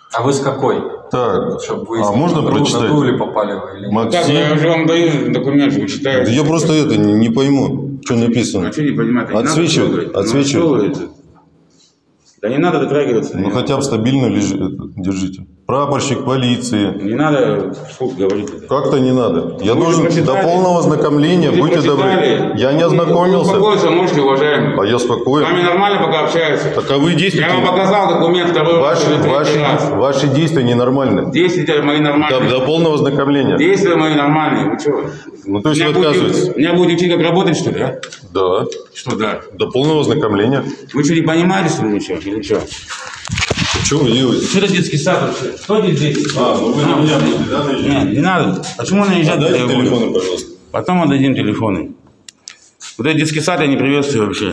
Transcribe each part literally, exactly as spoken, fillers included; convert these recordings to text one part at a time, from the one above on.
А вы с какой? Так, чтобы вы а можно прочитать? Или попали вы, или... Максим... Так, я же вам даю документ, вы читаете. Да я просто это не, не пойму, что написано. А что не понимаете? Отсвечивает, отсвечивает. Да не надо дотрагиваться. Ну хотя бы стабильно лежит, держите. Прапорщик полиции. Не надо вслух говорить. Как-то не надо. Я Вы должен прочитали? до полного ознакомления, Вы будьте прочитали? добры. Я не ознакомился. Успокоиться можете, уважаемый. А я С спокоен. вами нормально пока общаются. Так а вы действуете? Я вам показал документ второй раз Ваши, или третий ваши, раз. ваши действия ненормальны. Действия мои До, нормальные. до полного ознакомления. Действия мои нормальные. Вы что? Ну то есть Меня вы отказываетесь? будете, меня будете учить, как работать, что ли, а? Да. Что да? До полного ознакомления. Вы что, не понимаете, что ли, ничего? Или что? Что вы делаете? Что это детский сад вообще? Кто здесь детский сад? А, ну вы на меня будете, да, наезжать? Нет, не надо. Почему наезжать? Отдайте телефоны, пожалуйста. Потом отдадим телефоны. Вот этот детский сад я не приветствую вообще.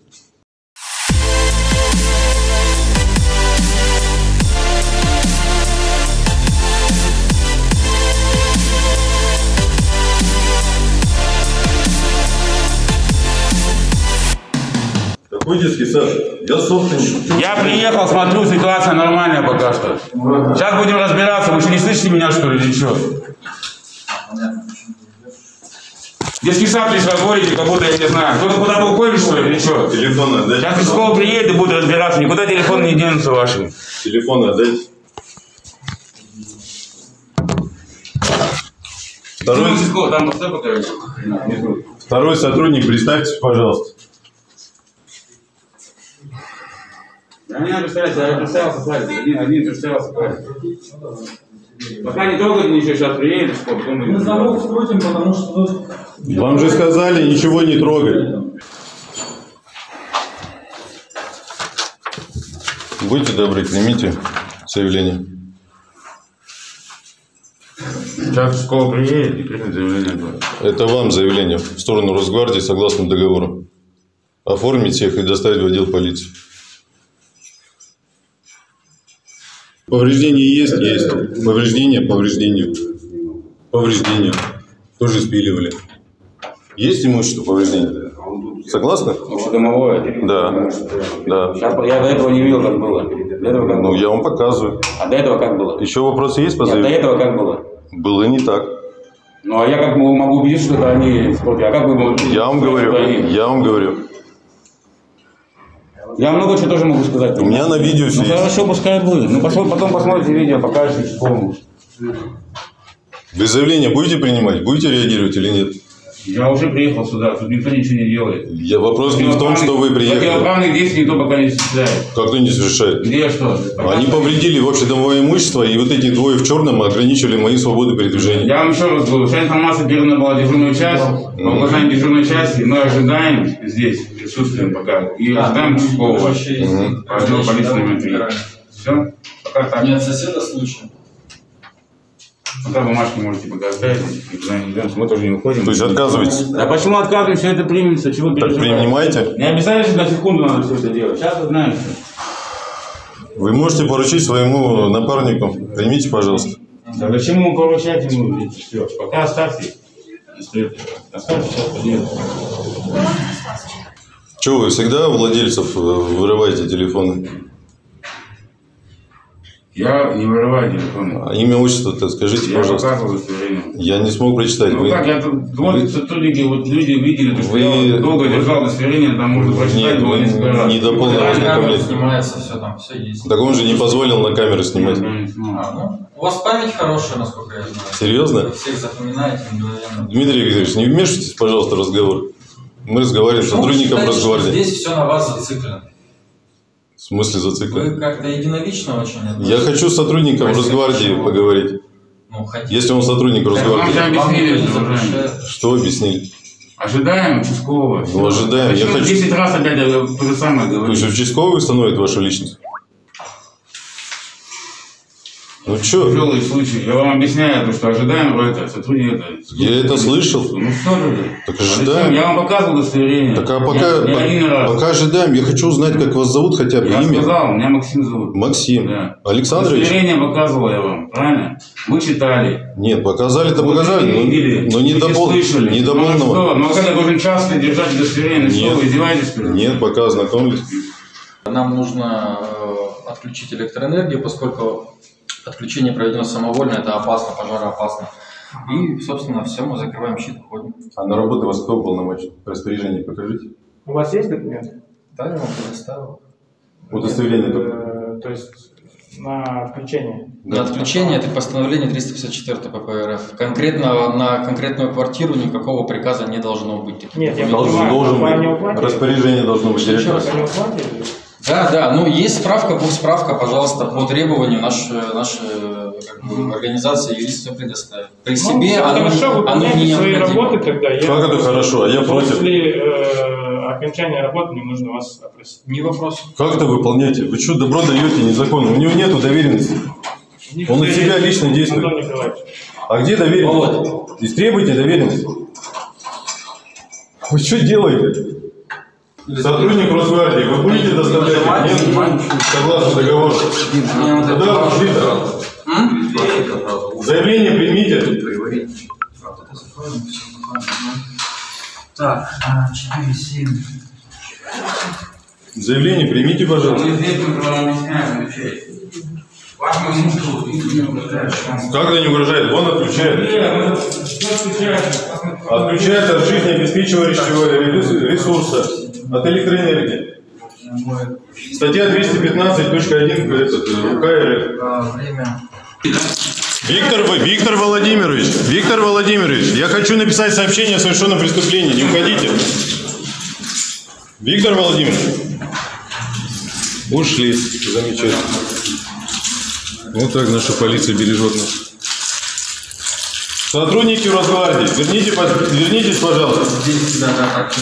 Какой детский сад? Я собственник. Я приехал, смотрю, ситуация нормальная пока что. Сейчас будем разбираться. Вы что, не слышите меня, что ли, или что? Детский сад здесь разворите, как будто я не знаю. Кто-то куда был ходит, что ли, или что? Телефон отдайте. Сейчас из школы приедет и будет разбираться. Никуда телефон не денутся ваши. Телефон отдайте. Второй, Там пока... второй сотрудник, представьтесь, пожалуйста. Да не надо представляться, я представился, смотрите. Один, один представился, смотрите. Пока не трогайте ничего, сейчас приедет, потом мы... Мы замок скрутим, потому что... Вам же сказали ничего не трогать. Будьте добры, примите заявление. Сейчас в школу приедет и примет заявление. Это вам заявление в сторону Росгвардии согласно договору. Оформить всех и доставить в отдел полиции. Повреждения есть? Есть. Повреждения, повреждения. Повреждения. Тоже спиливали. Есть имущество повреждения? Согласны? Общедомовое? Да. Да. Сейчас я до этого не видел, как было. До этого как Ну, было? я вам показываю. А до этого как было? Еще вопросы есть по Нет, до заявлению? этого как было? Было не так. Ну, а я как могу убедиться, что это они испортили? А как вы можете... Я вам говорю. Я вам говорю. Я много чего тоже могу сказать. У меня на видео все Ну, есть. хорошо, пускай будет. Ну, пошел, потом посмотрите видео, покажете школу. Вы заявление будете принимать? Будете реагировать или нет? Я уже приехал сюда, тут никто ничего не делает. Я, вопрос не в том, что вы приехали. Противоправных действий никто пока не осуществляет. Как кто не совершает? Где что? Пока Они что. повредили общедомовое имущество, и вот эти двое в черном ограничивали мои свободы передвижения. Я вам еще раз говорю, вся информация передана была в дежурную часть. По указанию дежурной части мы ожидаем здесь, присутствуем пока, и ожидаем участкового. По отделу полиции номер три. Все? Пока так. Нет соседа случая. Пока бумажки можете пока оставить, никуда не идем, мы тоже не уходим. То есть отказываетесь? Да почему отказываем, все это примется, чего Так переживаете? принимайте. Не обязательно на секунду надо все это делать. Сейчас вы знаете. Вы можете поручить своему напарнику. Примите, пожалуйста. Да зачем ему поручать ему все? Пока оставьте. Оставьте, сейчас подъедет. Чего вы всегда у владельцев вырываете телефоны? Я не вырываю телефон. А имя, отчество-то скажите, Я пожалуйста. показывал удостоверение. Я не смог прочитать. Ну Вы... как, я тут, вот сотрудники, вот люди видели, что Вы- я долго держал удостоверение, там можно прочитать Нет, было вы несколько раз. не до полного Камера ознакомления. снимается, все там, все есть. Так он же не позволил на камеру снимать. А, ну, у вас память хорошая, насколько я знаю. Серьезно? Вы всех запоминаете мгновенно. Дмитрий Викторович, не вмешивайтесь, пожалуйста, в разговор. Мы разговариваем с Почему вы сотрудником считаете, что Росгвардии. здесь все на вас зациклено? В смысле зациклен? Вы как-то единолично очень относитесь. Я хочу с сотрудником Спасибо. Росгвардии поговорить. Ну, хотите. Если он сотрудник Вам же Росгвардии. объяснили, Вам никто не уважаемый. запрещает. Что объяснили? Ожидаем участкового. Ну, ожидаем. Я Почему хочу- десять раз опять я то же самое То говорю. есть участковый установит вашу личность? Ну что? Тяжелый случай. Я вам объясняю, то, что ожидаем это, сотрудник это. Я это слышал. Ну что же? Так А зачем? ожидаем. Я вам показывал удостоверение. Так а пока, Я- я один раз. пока ожидаем, я хочу узнать, как вас зовут хотя бы, Я имя. сказал, меня Максим зовут. Максим. Да. Александрович? Удостоверение показывал я вам, правильно? Вы читали. Нет, показали-то Вот показали, вы видели, но, но не, вы до пол- слышали. не до Ну, а полного. что? Ну, а как я должен часто держать удостоверение? Ну, Нет. что, вы издеваетесь, что ли? Нет, пока ознакомились. Нам нужно э, отключить электроэнергию, поскольку отключение проведено самовольно, это опасно, пожароопасно. И, собственно, все, мы закрываем щит, уходим. А на работу вас кто уполномочен? Распоряжение покажите. У вас есть документы? Да, я вам предоставил. Удостоверение только. Э, То есть на отключение? На отключение это постановление триста пятьдесят четыре ПП РФ. Конкретно на конкретную квартиру никакого приказа не должно быть. Таких Нет, я документов. понимаю, Должен по не быть. уплате? Распоряжение должно быть. Еще раз. По не уплате? Да, да, ну есть справка, будет справка, пожалуйста, по требованию нашей, нашей как бы, организации юрист все предоставит. При Ну, себе все оно, хорошо, оно выполняйте не свои необходимо. работы тогда. Я Как это хорошо? А я против. После э, окончания работы мне нужно вас опросить. Не вопрос. Как это выполняете? Вы что, добро даете незаконно? У него нету доверенности. Он из себя лично действует. Антон Николаевич. А где доверенность? Истребуйте доверенность. Вы что делаете? Сотрудник Росгвардии, вы будете доставлять? Нет, согласно договору. Куда ушли-то? Заявление примите. Так, четыре, семь. Заявление примите, пожалуйста. Мы здесь вам объясняем, отвечайте. Вашему мужу Как это не угрожает? Он отключает. Отключает от жизнеобеспечивающего ресурса, от электроэнергии. Статья двести пятнадцать точка один УК РФ. Время. Виктор, Виктор Владимирович, Виктор Владимирович, я хочу написать сообщение о совершенном преступлении. Не уходите. Виктор Владимирович. Ушли. Замечательно. Вот так наша полиция бережет нас. Сотрудники Росгвардии, верните, вернитесь, пожалуйста. Здесь, да, да, так.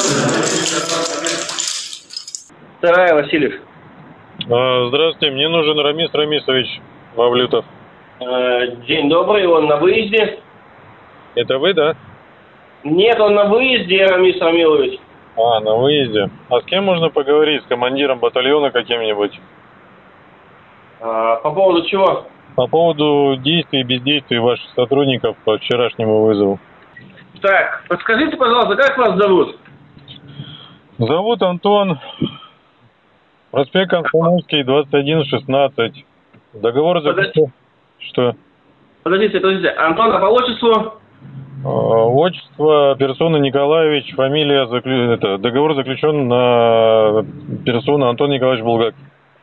Вторая, Васильев. Здравствуйте, мне нужен Рамис Рамисович Мавлютов. День добрый, он на выезде? Это вы, да? Нет, он на выезде, Рамис Рамилович. А, на выезде. А с кем можно поговорить? С командиром батальона каким-нибудь? А, по поводу чего? По поводу действий и бездействий ваших сотрудников по вчерашнему вызову. Так, подскажите, пожалуйста, как вас зовут? Зовут Антон. Проспект Комсомольский, двадцать один шестнадцать. Договор заключен... Что? Подождите, подождите. Антон, а по отчеству? Отчество персона Николаевич, фамилия, заклю... это, договор заключен на персону Антон Николаевич Булгаков.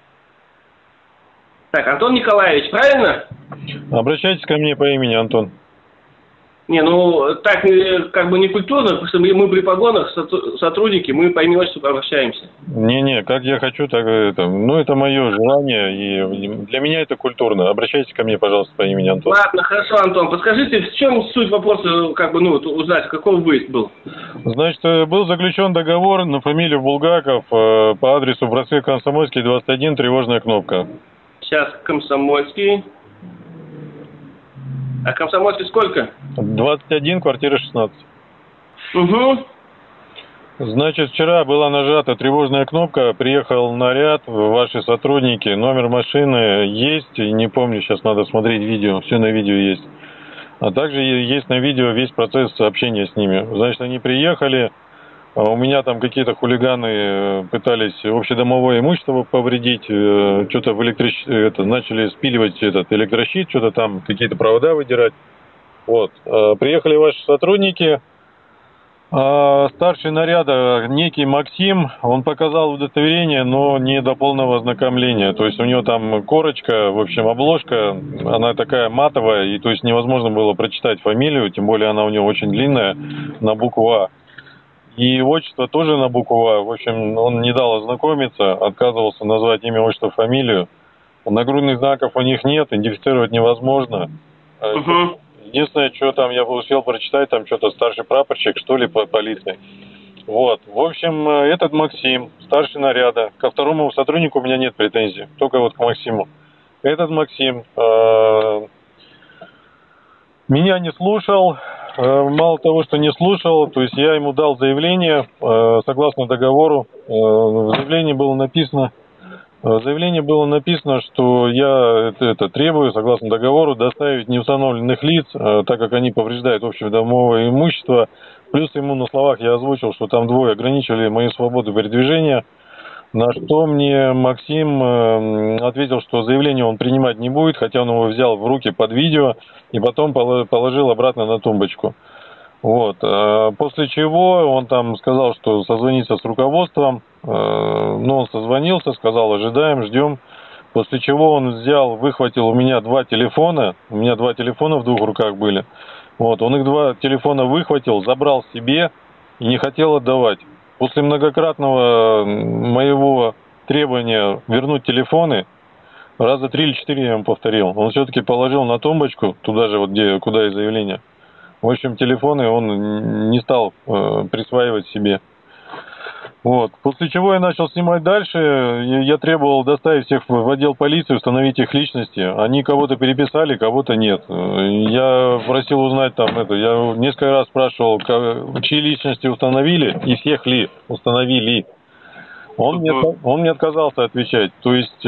Так, Антон Николаевич, правильно? Обращайтесь ко мне по имени Антон. Не, ну, так э, как бы не культурно, потому что мы, мы при погонах сотруд- сотрудники, мы по имени отчеству обращаемся. Не-не, как я хочу, так это. Ну, это мое желание, и для меня это культурно. Обращайтесь ко мне, пожалуйста, по имени Антон. Ладно, хорошо, Антон, подскажите, в чем суть вопроса, как бы, ну, вот узнать, каков выезд был? Значит, был заключен договор на фамилию Булгаков э, по адресу проспект Комсомольский, двадцать один, тревожная кнопка. Сейчас Комсомольский. А Комсомольский сколько? двадцать один, квартира шестнадцать. Угу. Значит, вчера была нажата тревожная кнопка, приехал наряд, ваши сотрудники, номер машины есть, не помню, сейчас надо смотреть видео, все на видео есть. А также есть на видео весь процесс общения с ними. Значит, они приехали, у меня там какие-то хулиганы пытались общедомовое имущество повредить, что-то в электрощ... это, начали спиливать этот электрощит, что-то там, какие-то провода выдирать. Вот. Приехали ваши сотрудники, старший наряда, некий Максим, он показал удостоверение, но не до полного ознакомления. То есть у него там корочка, в общем, обложка, она такая матовая, и то есть невозможно было прочитать фамилию, тем более она у него очень длинная, на букву А. И отчество тоже на букву А. В общем, он не дал ознакомиться, отказывался назвать имя, отчество, фамилию. Нагрудных знаков у них нет, идентифицировать невозможно. Угу. Единственное, что там я успел прочитать, там что-то старший прапорщик, что ли, по полиции. Вот. В общем, этот Максим, старший наряда. Ко второму сотруднику у меня нет претензий, только вот к Максиму. Этот Максим э, меня не слушал. Мало того, что не слушал, то есть я ему дал заявление, согласно договору. В заявлении было написано, в заявлении было написано, что я это, это требую, согласно договору, доставить неустановленных лиц, так как они повреждают общедомовое имущество. Плюс ему на словах я озвучил, что там двое ограничивали мои свободы передвижения. На что мне Максим э, ответил, что заявление он принимать не будет, хотя он его взял в руки под видео и потом положил обратно на тумбочку. Вот. После чего он там сказал, что созвонится с руководством. Ну, он созвонился, сказал, ожидаем, ждем. После чего он взял, выхватил у меня два телефона. У меня два телефона в двух руках были. Вот. Он их два телефона выхватил, забрал себе и не хотел отдавать. После многократного моего требования вернуть телефоны, раза три или четыре я ему повторил, он все-таки положил на тумбочку, туда же, вот где, куда и заявление. В общем, телефоны он не стал э, присваивать себе. Вот. После чего я начал снимать дальше. Я требовал доставить всех в отдел полиции, установить их личности. Они кого-то переписали, кого-то нет. Я просил узнать там это. Я несколько раз спрашивал, чьи личности установили и всех ли установили. Он мне, он мне отказался отвечать. То есть э,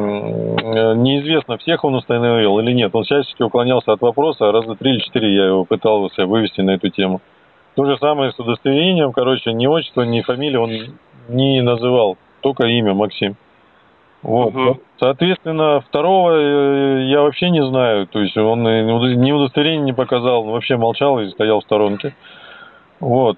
неизвестно, всех он установил или нет. Он всячески уклонялся от вопроса. Раза три или четыре я его пытался вывести на эту тему. То же самое с удостоверением. Короче, ни отчество, ни фамилию он не называл. Только имя Максим. Вот. Uh-huh. Соответственно, второго я вообще не знаю. То есть он ни удостоверение не показал. Он вообще молчал и стоял в сторонке. Вот.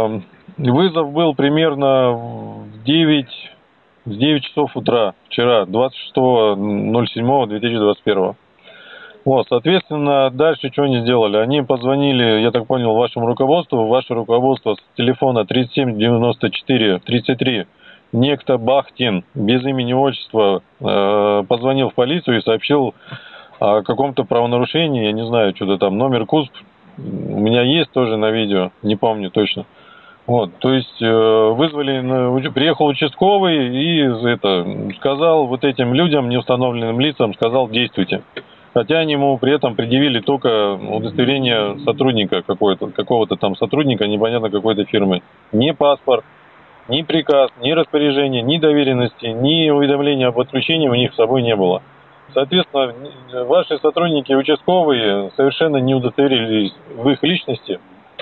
Вызов был примерно в девять, в девять часов утра вчера, двадцать шестого ноль седьмого две тысячи двадцать первого. Вот, соответственно, дальше что они сделали? Они позвонили, я так понял, вашему руководству. Ваше руководство с телефона тридцать семь девяносто четыре тридцать три, некто Бахтин, без имени отчества, э, позвонил в полицию и сообщил о каком-то правонарушении, я не знаю, что-то там, номер КУСП. У меня есть тоже на видео, не помню точно. Вот, то есть э, вызвали, приехал участковый и это, сказал вот этим людям, неустановленным лицам, сказал, действуйте. Хотя они ему при этом предъявили только удостоверение сотрудника какого-то, какого-то там сотрудника, непонятно какой-то фирмы. Ни паспорт, ни приказ, ни распоряжение, ни доверенности, ни уведомления об отключении у них с собой не было. Соответственно, ваши сотрудники участковые совершенно не удостоверились в их личности,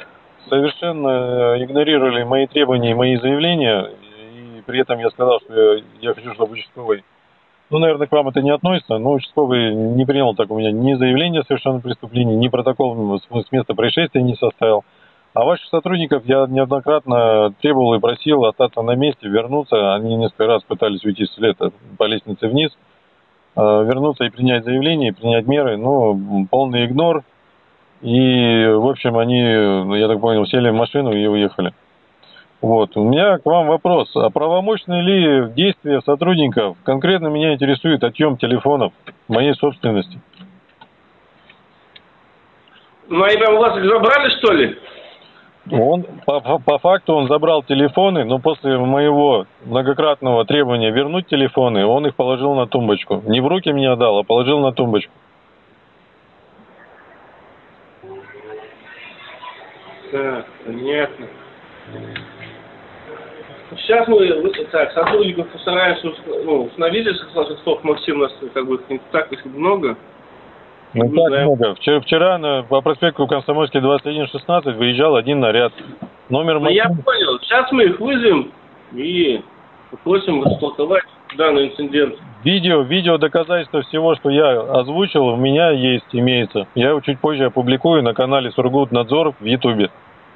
совершенно игнорировали мои требования и мои заявления, и при этом я сказал, что я, я хочу, чтобы участковый, ну, наверное, к вам это не относится, но участковый не принял так у меня ни заявления о совершенном преступлении, ни протокол с места происшествия не составил. А ваших сотрудников я неоднократно требовал и просил остаться на месте, вернуться. Они несколько раз пытались уйти с лета по лестнице вниз, вернуться и принять заявление, и принять меры, но полный игнор. И, в общем, они, я так понял, сели в машину и уехали. Вот. У меня к вам вопрос. А правомочны ли действия сотрудников? Конкретно меня интересует отъем телефонов моей собственности. Ну, они прям у вас их забрали, что ли? Он, по, по факту он забрал телефоны, но после моего многократного требования вернуть телефоны, он их положил на тумбочку. Не в руки мне отдал, а положил на тумбочку. Так, понятно. Сейчас мы, так, сотрудников постараемся, ну, установили с наших слов, Максим, у нас как бы не так их много. Ну, так знаем. Много. Вчера, вчера на, по проспекту Комсомольский двадцать один шестнадцать выезжал один наряд. Номер ну, я понял. Сейчас мы их вызовем и попросим растолковать данный инцидент. Видео, видео доказательства всего, что я озвучил, у меня есть, имеется. Я его чуть позже опубликую на канале Сургутнадзор в Ютубе.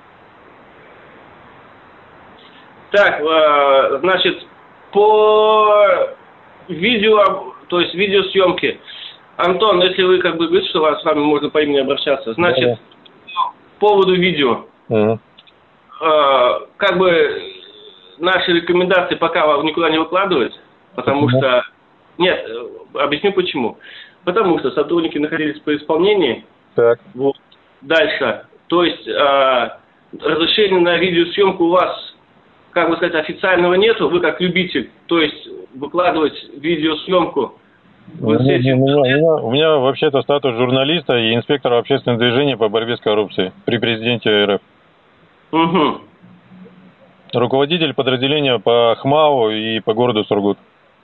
Так, э, значит, по видео, то есть видеосъемке. Антон, если вы как бы говорите, что вас с вами можно по имени обращаться, значит, да, да. По поводу видео, uh-huh. э, как бы наши рекомендации пока вам никуда не выкладывать, потому uh-huh. что, нет, объясню почему. Потому что сотрудники находились по исполнении. Так. Вот. Дальше, то есть э, разрешения на видеосъемку у вас, как бы сказать, официального нету, вы как любитель, то есть выкладывать видеосъемку. У меня, у, меня, у, меня, у меня вообще-то статус журналиста и инспектора общественного движения по борьбе с коррупцией при президенте РФ. Угу. Руководитель подразделения по ХМАО и по городу Сургут.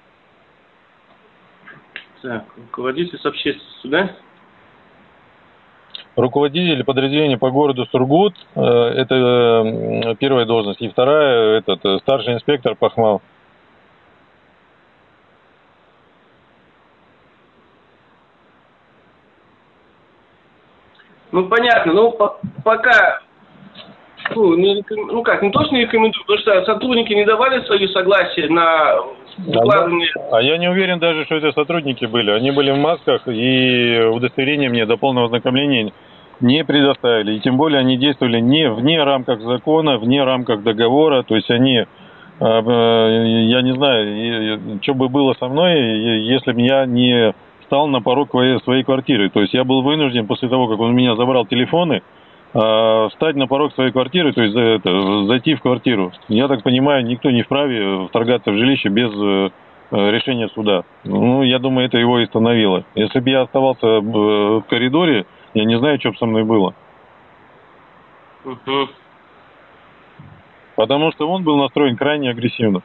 Так, руководитель с общественностью, да? Руководитель подразделения по городу Сургут, э, это первая должность, и вторая, этот, старший инспектор по ХМАО. Ну, понятно, ну, по пока, ну, не реком... ну как, не то, что не рекомендую, потому что сотрудники не давали свое согласие на выкладывание. А, а я не уверен даже, что это сотрудники были. Они были в масках, и удостоверение мне до полного ознакомления не предоставили. И тем более они действовали не вне рамках закона, вне рамках договора. То есть они, я не знаю, что бы было со мной, если бы я не встал на порог своей квартиры. То есть я был вынужден после того, как он у меня забрал телефоны, встать на порог своей квартиры, то есть это, зайти в квартиру. Я так понимаю, никто не вправе вторгаться в жилище без решения суда. Ну, я думаю, это его и остановило. Если бы я оставался в коридоре, я не знаю, что бы со мной было. Угу. Потому что он был настроен крайне агрессивно.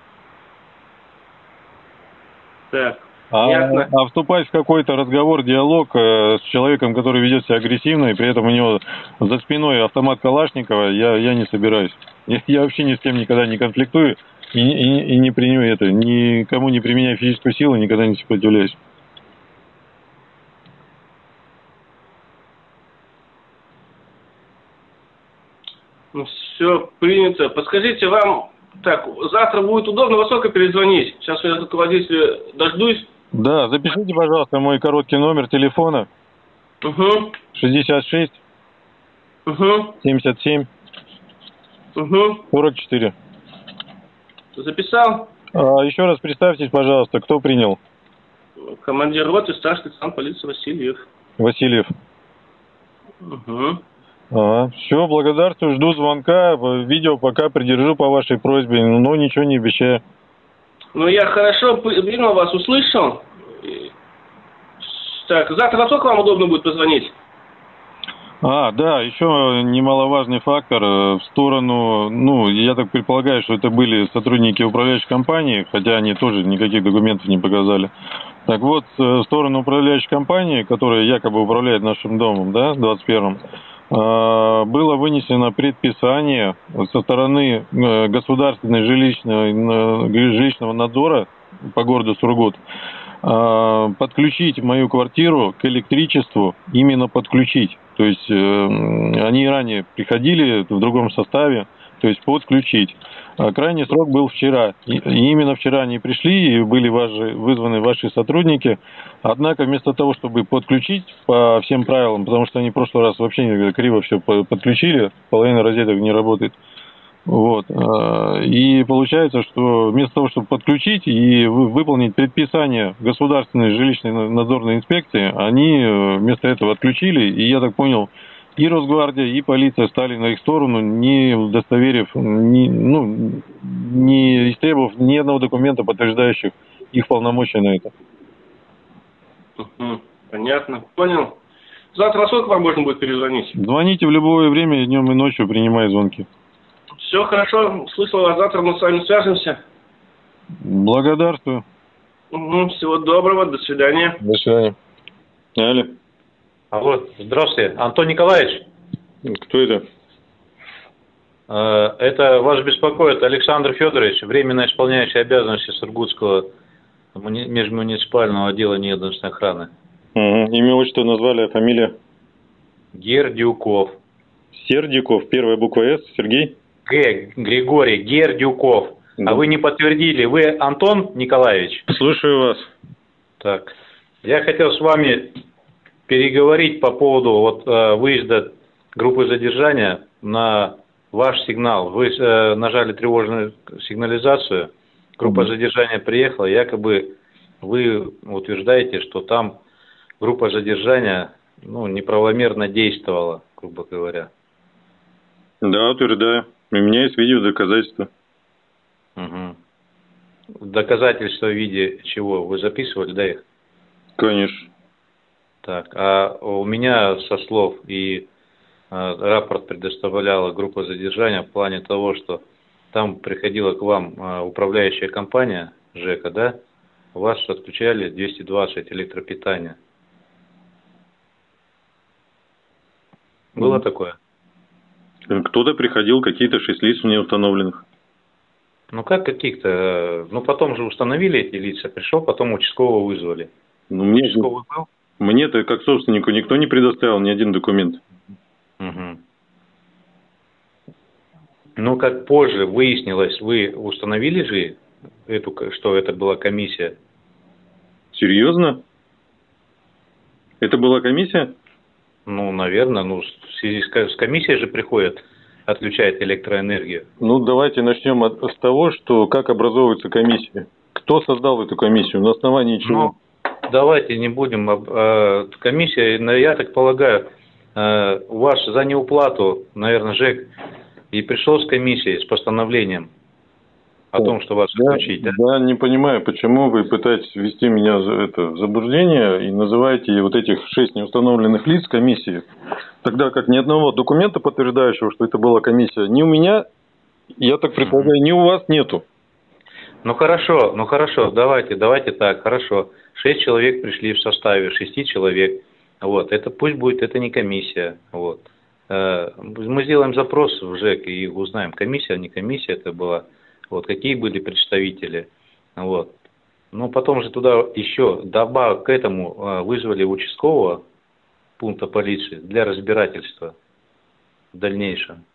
Так. А, а вступать в какой-то разговор, диалог э, с человеком, который ведет себя агрессивно, и при этом у него за спиной автомат Калашникова, я, я не собираюсь. Я, я вообще ни с кем никогда не конфликтую и, и, и не приню это, никому не применяю физическую силу, никогда не сопротивляюсь. Ну, все принято. Подскажите, вам, так, завтра будет удобно, во сколько перезвонить? Сейчас я руководителя дождусь. Да, запишите, пожалуйста, мой короткий номер телефона. Угу. шестьдесят шесть. Угу. семьдесят семь. Угу. сорок четыре. Записал? А, еще раз представьтесь, пожалуйста, кто принял? Командир роты, старший лейтенант полиции Васильев. Васильев. Угу. Ага. Все, благодарствую, жду звонка. Видео пока придержу по вашей просьбе, но ничего не обещаю. Ну, я хорошо принял вас, услышал. Так, завтра во сколько вам удобно будет позвонить? А, да, еще немаловажный фактор в сторону, ну, я так предполагаю, что это были сотрудники управляющей компании, хотя они тоже никаких документов не показали. Так вот, в сторону управляющей компании, которая якобы управляет нашим домом, да, двадцать первым, было вынесено предписание со стороны государственного жилищного, жилищного надзора по городу Сургут подключить мою квартиру к электричеству, именно подключить. То есть они ранее приходили в другом составе, то есть подключить. Крайний срок был вчера. И именно вчера они пришли и были ваши, вызваны ваши сотрудники. Однако вместо того, чтобы подключить по всем правилам, потому что они в прошлый раз вообще криво все подключили, половина розеток не работает. Вот. И получается, что вместо того, чтобы подключить и выполнить предписание государственной жилищной надзорной инспекции, они вместо этого отключили. И я так понял, и Росгвардия, и полиция стали на их сторону, не удостоверив, не, ну, не истребовав ни одного документа, подтверждающих их полномочия на это. Угу. Понятно. Понял. Завтра во сколько вам можно будет перезвонить? Звоните в любое время, днем и ночью, принимаю звонки. Все хорошо. Слышал вас. Завтра мы с вами свяжемся. Благодарствую. Угу. Всего доброго. До свидания. До свидания. Алло. Алло, здравствуйте. Антон Николаевич? Кто это? Это вас беспокоит Александр Федорович, временно исполняющий обязанности Сургутского межмуниципального отдела неединственной охраны. Угу. Имя, отчество назвали, а фамилия? Гердюков. Сердюков, первая буква С, Сергей? Г, Григорий, Гердюков. Да. А вы не подтвердили, вы Антон Николаевич? Слушаю вас. Так, я хотел с вами переговорить по поводу вот, э, выезда группы задержания на ваш сигнал. Вы э, нажали тревожную сигнализацию, группа mm-hmm. задержания приехала, якобы вы утверждаете, что там группа задержания ну, неправомерно действовала, грубо говоря. Да, утверждаю. У меня есть видео доказательства. Угу. Доказательства в виде чего? Вы записывали, да, их? Конечно. Так, а у меня со слов и а, рапорт предоставляла группа задержания в плане того, что там приходила к вам а, управляющая компания ЖЭКа, да? У вас отключали двести двадцать электропитания. Было mm. такое? Кто-то приходил, какие-то шесть лиц мне установленных. Ну как каких-то? Ну потом же установили эти лица, пришел, потом участкового вызвали. Ну, мне... Участковый был? Мне-то, как собственнику, никто не предоставил ни один документ. Угу. Ну, как позже выяснилось, вы установили же, эту, что это была комиссия? Серьезно? Это была комиссия? Ну, наверное, ну, в связи с, с комиссией же приходят, отключают электроэнергию. Ну, давайте начнем от, с того, что как образовывается комиссия. Кто создал эту комиссию, на основании чего? Ну, давайте не будем. Э, комиссия, я так полагаю, э, у вас за неуплату, наверное, ЖЭК и пришел с комиссией, с постановлением о том, что вас отключить, да? Да, не понимаю, почему вы пытаетесь ввести меня в это, в заблуждение и называете вот этих шесть неустановленных лиц комиссией, тогда как ни одного документа, подтверждающего, что это была комиссия, ни у меня, я так предполагаю, ни у вас нету. Ну хорошо, ну хорошо, давайте, давайте так, хорошо. Шесть человек пришли в составе, шести человек. Вот, это пусть будет, это не комиссия. Вот. Мы сделаем запрос в ЖЭК и узнаем, комиссия, не комиссия это была. Вот, какие были представители. Вот. Ну, потом же туда еще, добавок к этому, вызвали участкового пункта полиции для разбирательства в дальнейшем.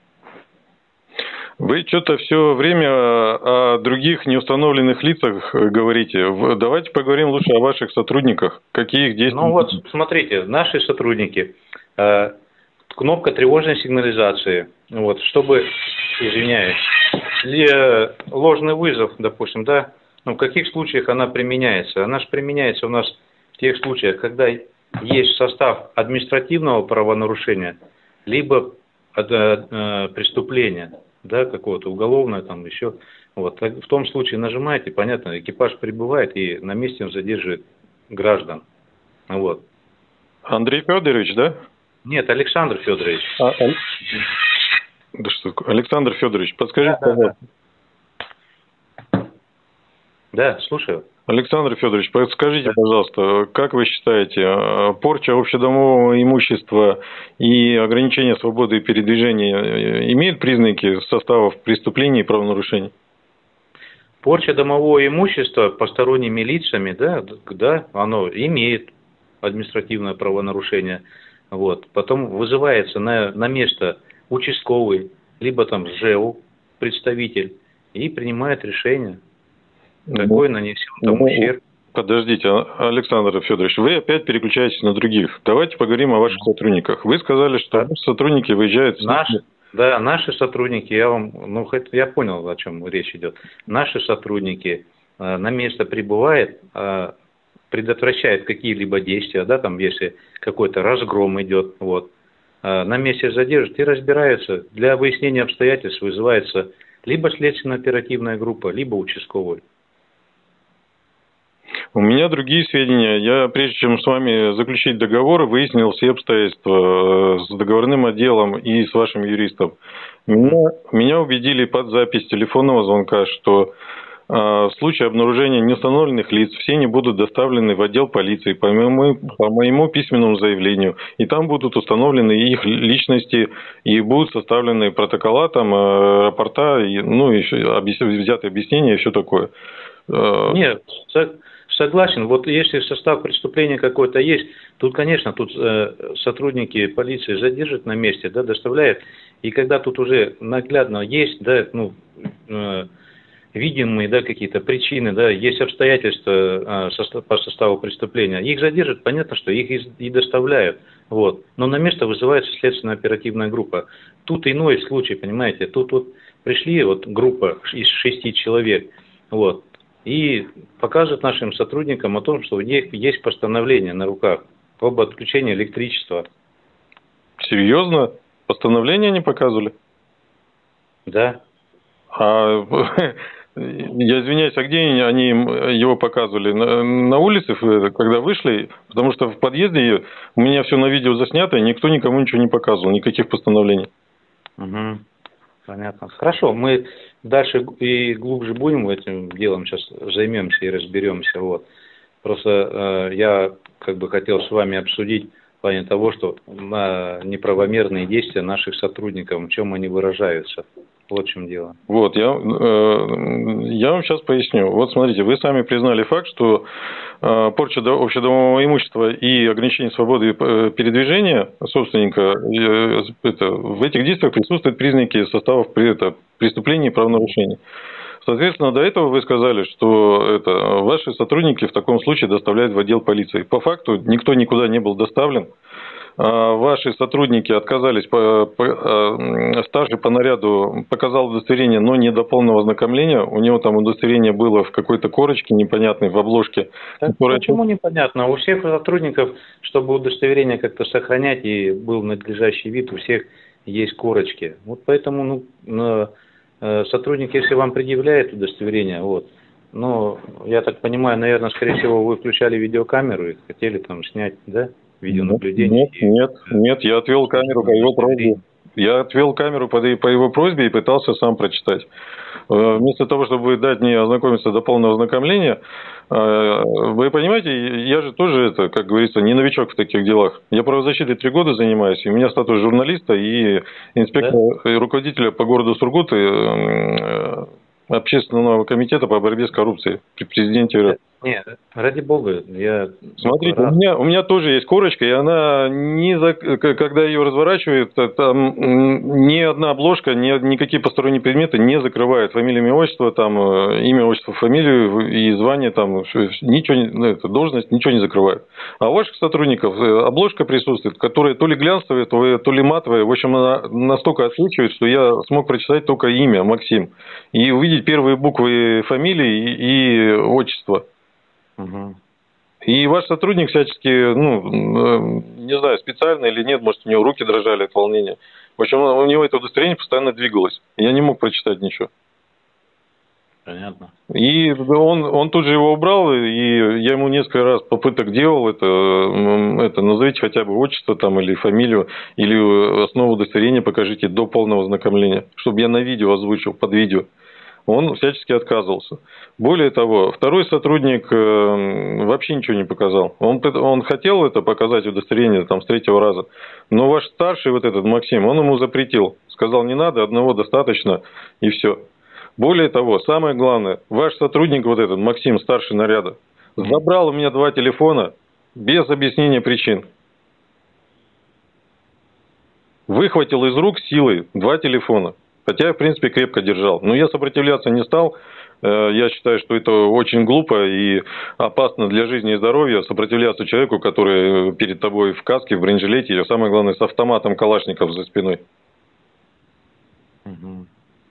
Вы что-то все время о других неустановленных лицах говорите. Давайте поговорим лучше о ваших сотрудниках. Какие их действия? Ну вот, смотрите, наши сотрудники, э, кнопка тревожной сигнализации, вот, чтобы, извиняюсь, ли, ложный вызов, допустим, да, ну в каких случаях она применяется? Она же применяется у нас в тех случаях, когда есть состав административного правонарушения, либо э, э, преступления. Да, какого-то уголовное там еще. Вот. В том случае нажимаете, понятно, экипаж прибывает и на месте он задерживает граждан. Вот. Андрей Федорович, да? Нет, Александр Федорович. А, а... Да что такое? Александр Федорович, подскажите, да, пожалуйста. Да, да. Да, слушаю. Александр Федорович, подскажите, пожалуйста, как вы считаете, порча общедомового имущества и ограничение свободы передвижения имеют признаки составов преступлений и правонарушений? Порча домового имущества посторонними лицами, да, да, оно имеет административное правонарушение. Вот. Потом вызывается на, на место участковый, либо там ЖЭУ, представитель, и принимает решение. Какой нанесен там ну, ущерб? Подождите, Александр Федорович, вы опять переключаетесь на других. Давайте поговорим о ваших сотрудниках. Вы сказали, что да. сотрудники выезжают... Наши, да, наши сотрудники, я вам, ну, я понял, о чем речь идет. Наши сотрудники э, на место прибывают, э, предотвращают какие-либо действия, да, там, если какой-то разгром идет, вот, э, на месте задержат и разбираются. Для выяснения обстоятельств вызывается либо следственно-оперативная группа, либо участковый. У меня другие сведения. Я, прежде чем с вами заключить договор, выяснил все обстоятельства с договорным отделом и с вашим юристом. Меня, меня убедили под запись телефонного звонка, что э, в случае обнаружения неустановленных лиц все они будут доставлены в отдел полиции по моему, по моему письменному заявлению. И там будут установлены их личности и будут составлены протокола, там, э, рапорта, и, ну, еще взятые объяснения и все такое. Нет, согласен. Вот если состав преступления какой-то есть, тут, конечно, тут э, сотрудники полиции задержат на месте, да, доставляют. И когда тут уже наглядно есть, да, ну, э, видимые, да, какие-то причины, да, есть обстоятельства э, состав, по составу преступления, их задержат, понятно, что их и, и доставляют. Вот. Но на место вызывается следственно-оперативная группа. Тут иной случай, понимаете, тут вот пришли вот группа из шести человек, вот. И покажут нашим сотрудникам о том, что у них есть постановление на руках об отключении электричества. Серьезно? Постановление не показывали? Да. А, я извиняюсь, а где они его показывали? На, на улице, когда вышли? Потому что в подъезде у меня все на видео заснято, и никто никому ничего не показывал, никаких постановлений. Угу. Понятно. Хорошо, мы дальше и глубже будем этим делом сейчас займемся и разберемся. Вот. Просто э, я как бы хотел с вами обсудить в плане того, что э, неправомерные действия наших сотрудников, в чем они выражаются. Вот в чем дело. Вот, я, э, я вам сейчас поясню. Вот смотрите, вы сами признали факт, что э, порча общедомового имущества и ограничение свободы передвижения собственника, э, это, в этих действиях присутствуют признаки составов это, преступлений и правонарушений. Соответственно, до этого вы сказали, что это, ваши сотрудники в таком случае доставляют в отдел полиции. По факту никто никуда не был доставлен. Ваши сотрудники отказались, по, по, старший по наряду показал удостоверение, но не до полного ознакомления. У него там удостоверение было в какой-то корочке непонятной, в обложке. Так, почему непонятно? У всех сотрудников, чтобы удостоверение как-то сохранять и был надлежащий вид, у всех есть корочки. Вот поэтому ну, сотрудник, если вам предъявляет удостоверение, вот, но я так понимаю, наверное, скорее всего, вы включали видеокамеру и хотели там снять, да? Видеонаблюдение. Нет, нет, нет, я отвел камеру по его просьбе. Я отвел камеру по, по его просьбе и пытался сам прочитать. Вместо того, чтобы дать мне ознакомиться до полного ознакомления, вы понимаете, я же тоже, это, как говорится, не новичок в таких делах. Я правозащитой три года занимаюсь, и у меня статус журналиста и инспектора, да? И руководителя по городу Сургут и Общественного комитета по борьбе с коррупцией при президенте РФ. Нет, ради бога, я... Смотрите, у меня, у меня тоже есть корочка, и она, не за, когда ее разворачивают, там ни одна обложка, ни, никакие посторонние предметы не закрывают фамилию, имя, отчество, там, имя, отчество, фамилию и звание, там, ничего, ну, это, должность, ничего не закрывают. А у ваших сотрудников обложка присутствует, которая то ли глянцевая, то ли матовая, в общем, она настолько отсвечивает, что я смог прочитать только имя Максим и увидеть первые буквы фамилии и, и отчества. И ваш сотрудник всячески, ну, не знаю, специально или нет, может, у него руки дрожали от волнения. В общем, у него это удостоверение постоянно двигалось. Я не мог прочитать ничего. Понятно. И он, он тут же его убрал, и я ему несколько раз попыток делал, это, это назовите хотя бы отчество там, или фамилию, или основу удостоверения покажите до полного ознакомления, чтобы я на видео озвучил, под видео. Он всячески отказывался. Более того, второй сотрудник вообще ничего не показал. Он, он хотел это показать, удостоверение там, с третьего раза, но ваш старший, вот этот Максим, он ему запретил. Сказал, не надо, одного достаточно, и все. Более того, самое главное, ваш сотрудник, вот этот Максим, старший наряда, забрал у меня два телефона без объяснения причин. Выхватил из рук силой два телефона. Хотя я, в принципе, крепко держал. Но я сопротивляться не стал. Я считаю, что это очень глупо и опасно для жизни и здоровья сопротивляться человеку, который перед тобой в каске, в бронежилете, и самое главное, с автоматом калашников за спиной. Угу.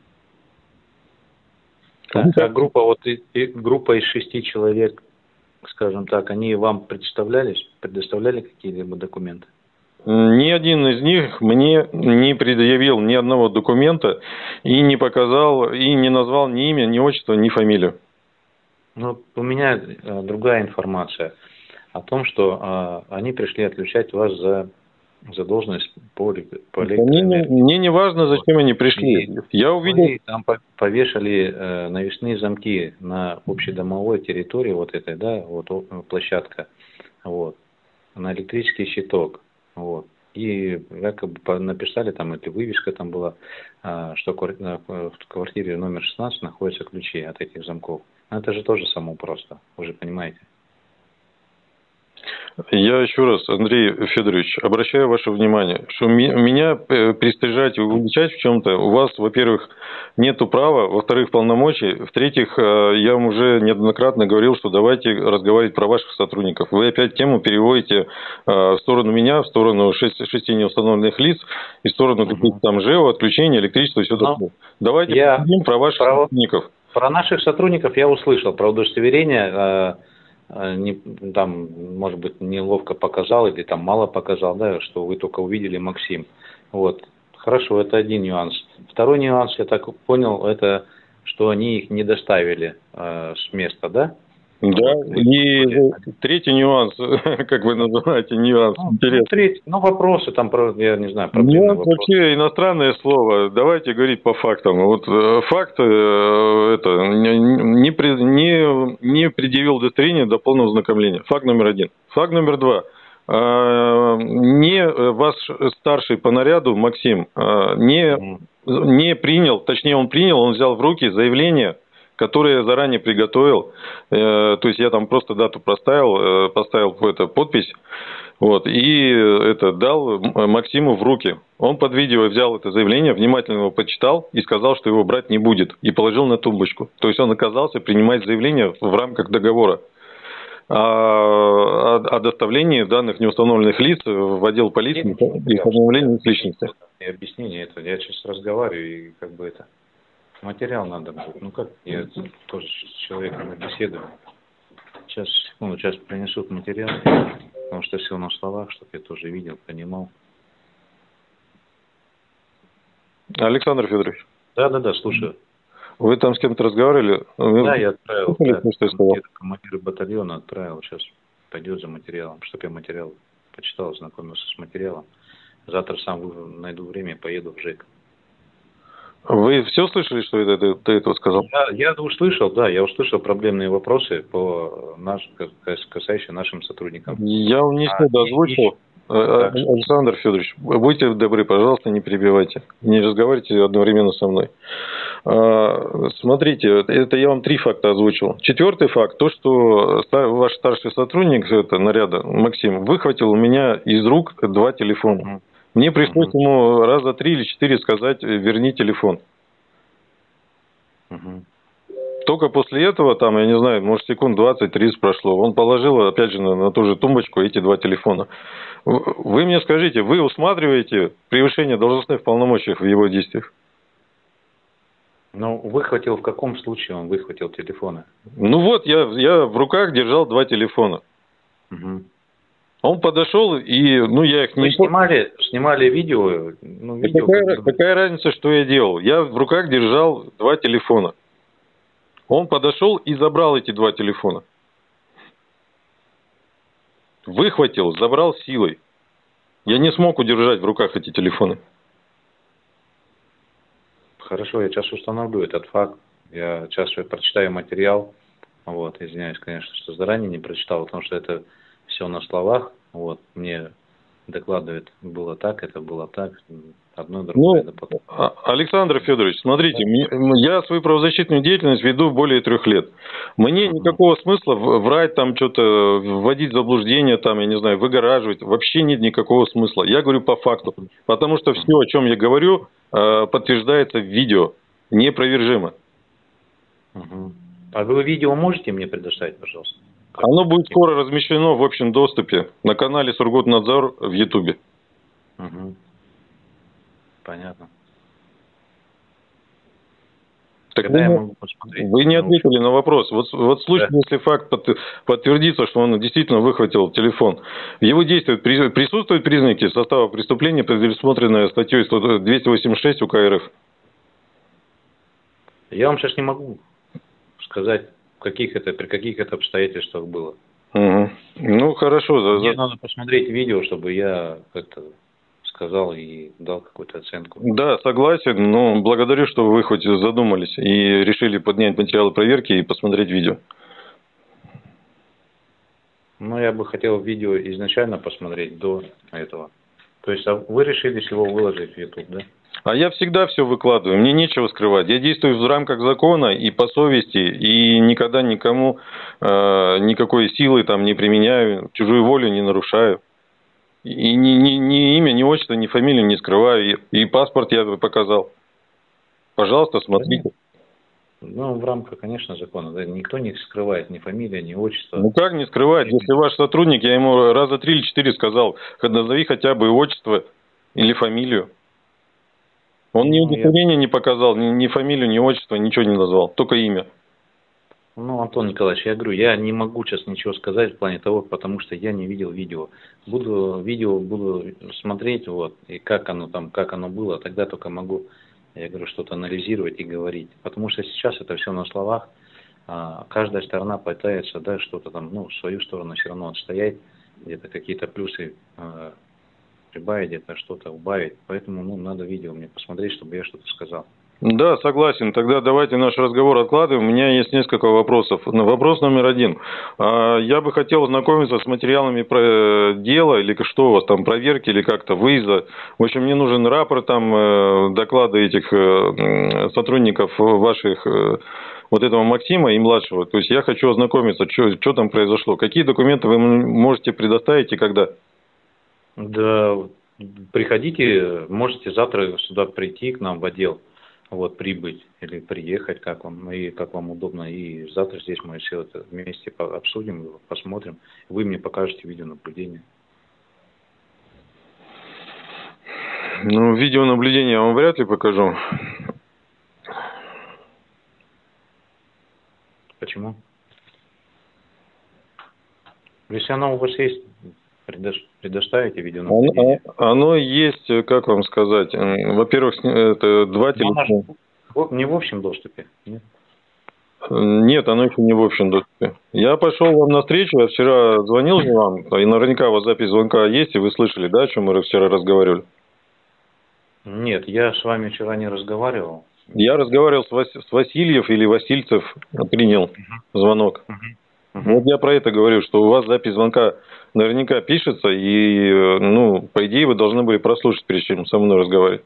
Так, а группа, вот, и, и, группа из шести человек, скажем так, они вам представлялись, предоставляли какие-либо документы? Ни один из них мне не предъявил ни одного документа и не показал, и не назвал ни имя, ни отчество, ни фамилию. Ну, у меня э, другая информация о том, что э, они пришли отключать вас за, за должность по, по электроэнергии. Мне, мне не важно, зачем они пришли. И Я увидел... Вы там повешали э, навесные замки на общедомовой территории, вот этой, да, вот площадка, вот, на электрический щиток. Вот. И якобы написали, там эта вывеска там была, что в квартире номер шестнадцать находятся ключи от этих замков. Но это же тоже само просто, вы же понимаете. Я еще раз, Андрей Федорович, обращаю ваше внимание, что меня пристыжать и уличать в чем-то у вас, во-первых, нету права, во-вторых, полномочий, в-третьих, я вам уже неоднократно говорил, что давайте разговаривать про ваших сотрудников. Вы опять тему переводите в сторону меня, в сторону шести, шести неустановленных лиц и в сторону каких-то там ЖЭО, отключения, электричества и все такое. Давайте поговорим про ваших про, сотрудников. Про наших сотрудников я услышал, про удостоверение. Не, там, может быть, неловко показал или там мало показал, да, что вы только увидели Максим. Вот. Хорошо, это один нюанс. Второй нюанс, я так понял, это что они их не доставили э, с места, да? Да, и третий нюанс, как вы называете, нюанс, ну, интересно. Третий, ну, вопросы там, я не знаю, проблемные вопросы. Вообще иностранное слово, давайте говорить по фактам. Вот факт это не, не, не предъявил удостоверение до полного ознакомления. Факт номер один. Факт номер два. Не ваш старший по наряду, Максим, не не принял, точнее он принял, он взял в руки заявление, которое я заранее приготовил. Э, то есть я там просто дату проставил, э, поставил это, подпись. Вот, и это дал Максиму в руки. Он под видео взял это заявление, внимательно его почитал и сказал, что его брать не будет. И положил на тумбочку. То есть он отказался принимать заявление в рамках договора о, о доставлении данных неустановленных лиц в отдел полиции и оформлении их личности. И объяснение это. Я сейчас разговариваю и как бы это... Материал надо будет. Ну как, я тоже с человеком беседую. Сейчас, секунду, сейчас принесут материал. Потому что все на словах, чтобы я тоже видел, понимал. Александр Федорович. Да, да, да, слушаю. Вы там с кем-то разговаривали? Да, я отправил. Да, командир, командир батальона отправил. Сейчас пойдет за материалом, чтобы я материал почитал, знакомился с материалом. Завтра сам найду время, поеду в ЖЭК. Вы все слышали, что я до, до этого сказал? Я, я услышал, да, я услышал проблемные вопросы по наш, касающиеся нашим сотрудникам. Я вам не а, озвучил. Так. Александр Федорович, будьте добры, пожалуйста, не перебивайте. Не разговаривайте одновременно со мной. Смотрите, это я вам три факта озвучил. Четвертый факт, то, что ваш старший сотрудник это, наряда, Максим, выхватил у меня из рук два телефона. Мне пришлось угу. ему раза три или четыре сказать, верни телефон. Угу. Только после этого, там, я не знаю, может секунд двадцать-тридцать прошло, он положил, опять же, на, на ту же тумбочку эти два телефона. Вы мне скажите, вы усматриваете превышение должностных полномочий в его действиях? Ну, выхватил в каком случае он выхватил телефоны? Ну вот, я, я в руках держал два телефона. Угу. Он подошел и, ну, я их Вы не... снимали, снимали видео? Ну, видео какая, как... какая разница, что я делал? Я в руках держал два телефона. Он подошел и забрал эти два телефона. Выхватил, забрал силой. Я не смог удержать в руках эти телефоны. Хорошо, я сейчас установлю этот факт. Я сейчас прочитаю материал. Вот, извиняюсь, конечно, что заранее не прочитал, потому что это все на словах. Вот, мне докладывает, было так, это было так. Одно, другое. Ну, Александр Федорович, смотрите, я свою правозащитную деятельность веду более трех лет. Мне uh-huh. никакого смысла врать, там что-то, вводить в заблуждение, там, я не знаю, выгораживать. Вообще нет никакого смысла. Я говорю по факту. Потому что все, о чем я говорю, подтверждается в видео. Непровержимо. Uh-huh. А вы видео можете мне предоставить, пожалуйста? Оно будет скоро размещено в общем доступе на канале Сургутнадзор в Ютубе. Угу. Понятно. Так вы, я могу посмотреть? Вы не ответили на вопрос. Вот, вот в случае, да. если факт подтвердится, что он действительно выхватил телефон, в его действиях присутствуют признаки состава преступления, предусмотренные статьей двести восемьдесят шесть УК РФ? Я вам сейчас не могу сказать, каких это, при каких это обстоятельствах было. Угу. Ну, хорошо. Мне надо посмотреть видео, чтобы я как-то сказал и дал какую-то оценку. Да, согласен, но благодарю, что вы хоть задумались и решили поднять материалы проверки и посмотреть видео. Ну, я бы хотел видео изначально посмотреть до этого. То есть, а вы решили всего выложить в YouTube, да? А я всегда все выкладываю, мне нечего скрывать. Я действую в рамках закона и по совести, и никогда никому э, никакой силы там не применяю, чужую волю не нарушаю. И ни, ни, ни имя, ни отчество, ни фамилию не скрываю, и, и паспорт я показал. Пожалуйста, смотрите. Ну, в рамках, конечно, закона. Да, никто не скрывает ни фамилия, ни отчество. Ну как не скрывать? Если ваш сотрудник, я ему раза три или четыре сказал, назови хотя бы отчество или фамилию. Он ни удостоверения не показал, ни, ни фамилию, ни отчество, ничего не назвал, только имя. Ну, Антон Николаевич, я говорю, я не могу сейчас ничего сказать в плане того, потому что я не видел видео. Буду видео буду смотреть, вот, и как оно там, как оно было, тогда только могу, я говорю, что-то анализировать и говорить. Потому что сейчас это все на словах, а каждая сторона пытается, да, что-то там, ну, в свою сторону все равно отстоять, где-то какие-то плюсы э, прибавить, где-то что-то убавить. Поэтому, ну, надо видео мне посмотреть, чтобы я что-то сказал. Да, согласен. Тогда давайте наш разговор откладываем. У меня есть несколько вопросов. Вопрос номер один. Я бы хотел ознакомиться с материалами дела, или что у вас там, проверки, или как-то выезда. В общем, мне нужен рапорт, там, доклады этих сотрудников ваших, вот этого Максима и младшего. То есть я хочу ознакомиться, что, что там произошло. Какие документы вы можете предоставить и когда? Да, приходите, можете завтра сюда прийти к нам в отдел. Вот, прибыть или приехать, как вам, и как вам удобно. И завтра здесь мы все это вместе обсудим, посмотрим. Вы мне покажете видеонаблюдение. Ну, видеонаблюдение я вам вряд ли покажу. Почему? Если оно у вас есть, предоставите видеонаблюдение. Оно, оно есть, как вам сказать, во-первых, это два телефона. Не в общем доступе? Нет? Нет, оно еще не в общем доступе. Я пошел вам навстречу, я вчера звонил же вам, и наверняка у вас запись звонка есть, и вы слышали, да, о чем мы вчера разговаривали? Нет, я с вами вчера не разговаривал. Я разговаривал с, Вас... с Васильев или Васильцев, принял uh-huh. звонок. Uh-huh. Uh-huh. Вот я про это говорю, что у вас запись звонка наверняка пишется, и, ну, по идее, вы должны были прослушать, прежде чем со мной разговаривать.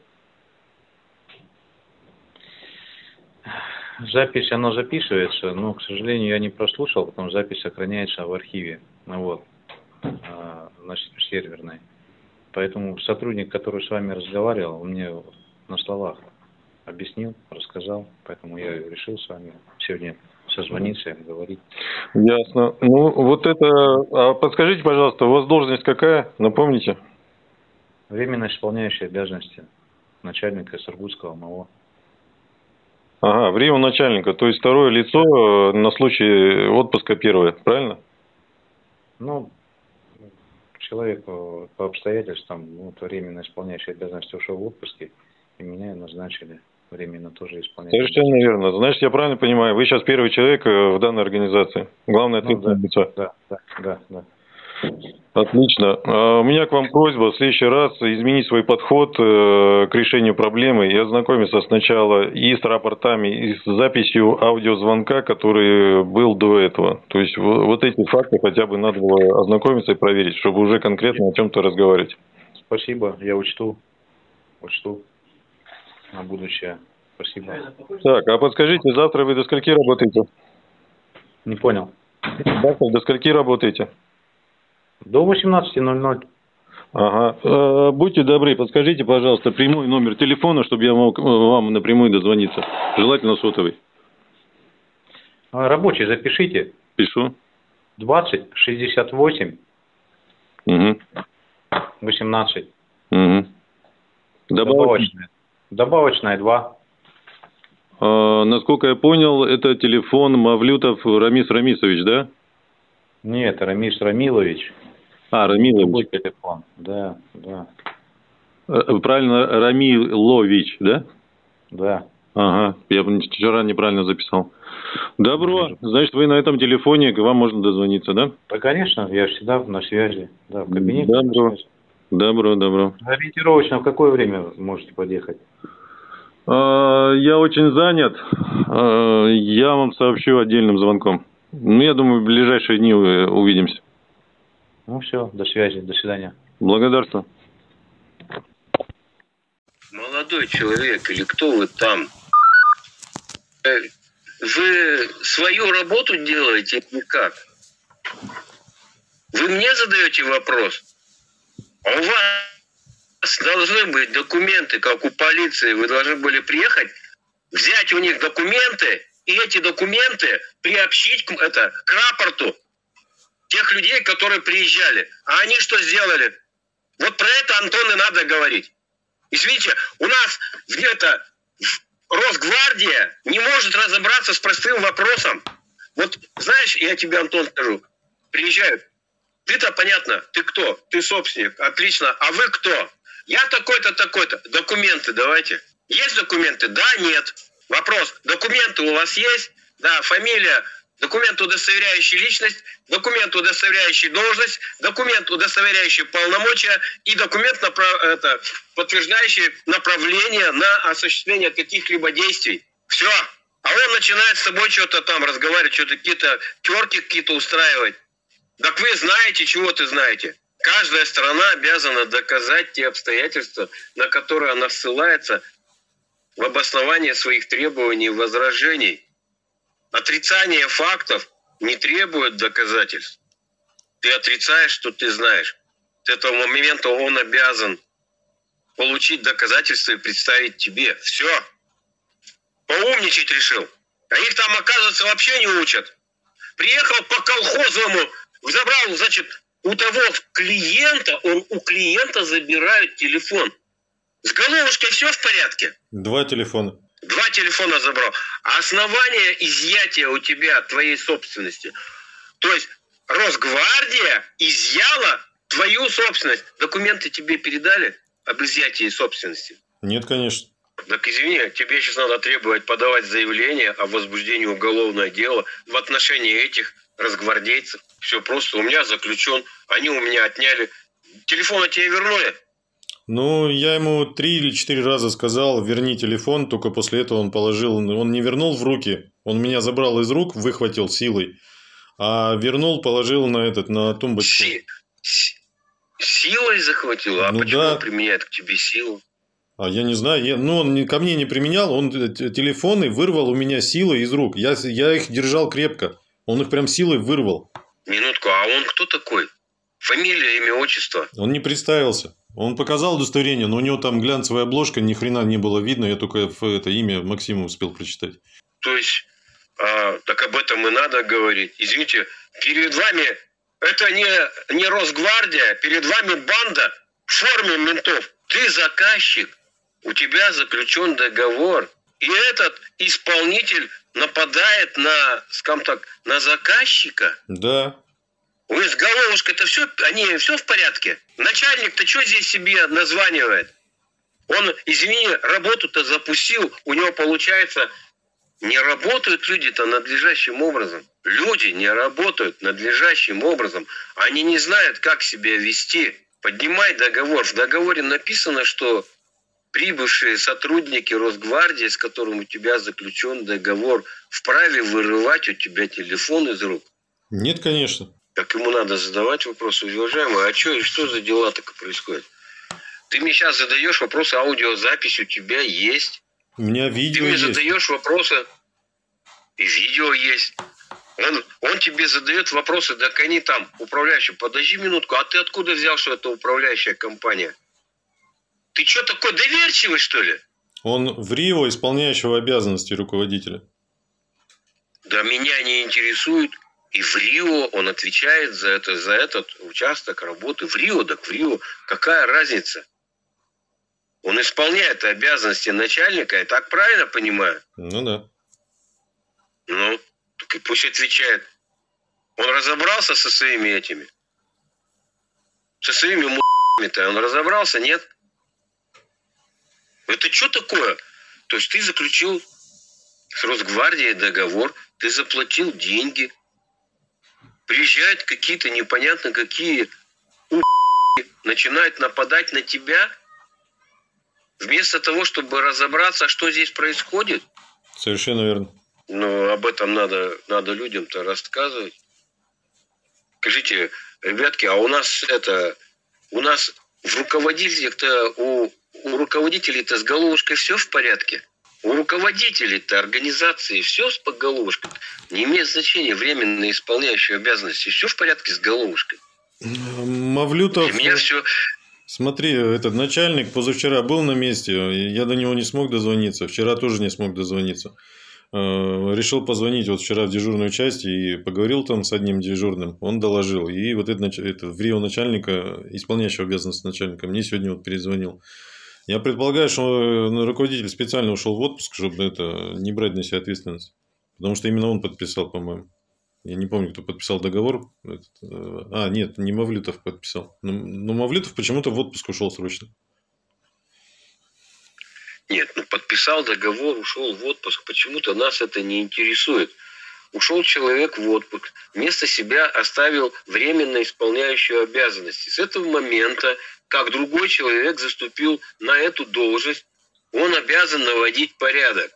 Запись, она записывается, но, к сожалению, я не прослушал, потом запись сохраняется в архиве, ну, вот, значит, серверной. Поэтому сотрудник, который с вами разговаривал, мне на словах объяснил, рассказал, поэтому я решил с вами сегодня созвониться и говорить. Ясно. Ну, вот это... А подскажите, пожалуйста, у вас должность какая? Напомните. Временно исполняющий обязанности начальника Сургутского эм о. Ага, время начальника, то есть второе лицо на случай отпуска первое, правильно? Ну, человек по обстоятельствам, вот, временно исполняющий обязанности ушел в отпуске, и меня назначили временно тоже исполнять. Совершенно верно. Значит, я правильно понимаю, вы сейчас первый человек в данной организации. Главное ответственное ну, да, лицо. Да, да, да, да. Отлично. У меня к вам просьба в следующий раз изменить свой подход к решению проблемы и ознакомиться сначала и с рапортами, и с записью аудиозвонка, который был до этого. То есть вот эти факты хотя бы надо было ознакомиться и проверить, чтобы уже конкретно о чем-то разговаривать. Спасибо, я учту. Учту на будущее. Спасибо. Так, а подскажите, завтра вы до скольки работаете? Не понял. Завтра до скольки работаете? До восемнадцати ноль-ноль. Ага. Э, будьте добры, подскажите, пожалуйста, прямой номер телефона, чтобы я мог вам напрямую дозвониться. Желательно сотовый. Рабочий запишите. Пишу. двадцать шестьдесят восемь. Угу. восемнадцать. Угу. Добавочная. Добавочная два. Э, насколько я понял, это телефон Мавлютов Рамис Рамисович, да? Нет, Рамис Рамилович. А, Рамилович. Другой телефон, да, да. Правильно, Рамилович, да? Да. Ага, я вчера неправильно записал. Добро, значит, вы на этом телефоне, к вам можно дозвониться, да? Да, конечно, я всегда на связи, да, в кабинете. Добро, добро, добро. Ориентировочно в какое время можете подъехать? Я очень занят, я вам сообщу отдельным звонком. Ну, я думаю, в ближайшие дни увидимся. Ну, все, до связи, до свидания. Благодарствую. Молодой человек, или кто вы там? Вы свою работу делаете или как? Вы мне задаете вопрос? А у вас должны быть документы, как у полиции. Вы должны были приехать, взять у них документы, и эти документы приобщить к, это, к рапорту тех людей, которые приезжали. А они что сделали? Вот про это, Антон, и надо говорить. Извините, у нас где-то Росгвардия не может разобраться с простым вопросом. Вот знаешь, я тебе, Антон, скажу. Приезжают. Ты-то понятно, ты кто? Ты собственник. Отлично. А вы кто? Я такой-то, такой-то. Документы давайте. Есть документы? Да, нет. Вопрос. Документы у вас есть? Да, фамилия документ, удостоверяющий личность, документ, удостоверяющий должность, документ, удостоверяющий полномочия и документ, направ... это, подтверждающий направление на осуществление каких-либо действий. Все. А он начинает с тобой что-то там разговаривать, что-то какие-то терки какие-то устраивать. Так вы знаете, чего ты знаете. Каждая сторона обязана доказать те обстоятельства, на которые она ссылается в обосновании своих требований и возражений. Отрицание фактов не требует доказательств. Ты отрицаешь, что ты знаешь. С этого момента он обязан получить доказательства и представить тебе. Все. Поумничать решил. А их там, оказывается, вообще не учат. Приехал по колхозному, забрал, значит, у того клиента, он у клиента забирает телефон. С головушкой все в порядке? Два телефона. Два телефона забрал. А основание изъятия у тебя твоей собственности. То есть Росгвардия изъяла твою собственность. Документы тебе передали об изъятии собственности? Нет, конечно. Так извини, тебе сейчас надо требовать подавать заявление о возбуждении уголовного дела в отношении этих росгвардейцев. Все просто. У меня заключен, они у меня отняли. Телефоны тебе вернули? Ну, я ему три или четыре раза сказал, верни телефон, только после этого он положил, он не вернул в руки, он меня забрал из рук, выхватил силой, а вернул, положил на этот, на тумбочку. Си... Силой захватил? А ну, почему да. он применяет к тебе силу? А я не знаю, я, ну, он ко мне не применял, он телефоны вырвал у меня силой из рук, я, я их держал крепко, он их прям силой вырвал. Минутку, а он кто такой? Фамилия, имя, отчество? Он не представился. Он показал удостоверение, но у него там глянцевая обложка, ни хрена не было видно, я только это имя Максима успел прочитать. То есть, а, так об этом и надо говорить. Извините, перед вами, это не, не Росгвардия, перед вами банда в форме ментов. Ты заказчик, у тебя заключен договор, и этот исполнитель нападает на, скажем так, на заказчика. Да. Вы с головушкой-то все, они все в порядке? Начальник-то что здесь себе названивает? Он, извини, работу-то запустил, у него получается, не работают люди-то надлежащим образом. Люди не работают надлежащим образом. Они не знают, как себя вести. Поднимай договор. В договоре написано, что прибывшие сотрудники Росгвардии, с которым у тебя заключен договор, вправе вырывать у тебя телефон из рук. Нет, конечно. Так ему надо задавать вопросы, уважаемый, а что, что за дела так происходят? Ты мне сейчас задаешь вопросы, аудиозапись у тебя есть. У меня видео Ты мне есть. задаешь вопросы, и видео есть. Он, он тебе задает вопросы, так они там, управляющие. Подожди минутку, а ты откуда взял, что это управляющая компания? Ты что, такой доверчивый, что ли? Он в РИО исполняющего обязанности руководителя. Да меня не интересует. И в Рио он отвечает за, это, за этот участок работы. В Рио, так в Рио. Какая разница? Он исполняет обязанности начальника, я так правильно понимаю? Ну да. Ну, так и пусть отвечает. Он разобрался со своими этими? Со своими му***ми-то он разобрался, нет? Это что такое? То есть ты заключил с Росгвардией договор, ты заплатил деньги. Приезжают какие-то непонятно какие у***и, начинают нападать на тебя, вместо того, чтобы разобраться, что здесь происходит. Совершенно верно. Ну, об этом надо, надо людям-то рассказывать. Скажите, ребятки, а у нас это, у нас в руководителях-то, у, у руководителей-то с головушкой все в порядке? У руководителей-то организации все с головушкой. Не имеет значения временно исполняющие обязанности. Все в порядке с головушкой. Мавлютов... Для меня все... Смотри, этот начальник позавчера был на месте. Я до него не смог дозвониться. Вчера тоже не смог дозвониться. Решил позвонить вот вчера в дежурную часть и поговорил там с одним дежурным. Он доложил. И вот этот, этот в РИО начальника, исполняющего обязанности начальника, мне сегодня вот перезвонил. Я предполагаю, что руководитель специально ушел в отпуск, чтобы это не брать на себя ответственность. Потому что именно он подписал, по-моему. Я не помню, кто подписал договор. А, нет, не Мавлютов подписал. Но, но Мавлютов почему-то в отпуск ушел срочно. Нет, ну подписал договор, ушел в отпуск. Почему-то нас это не интересует. ушел человек в отпуск, вместо себя оставил временно исполняющего обязанности. С этого момента, как другой человек заступил на эту должность, он обязан наводить порядок.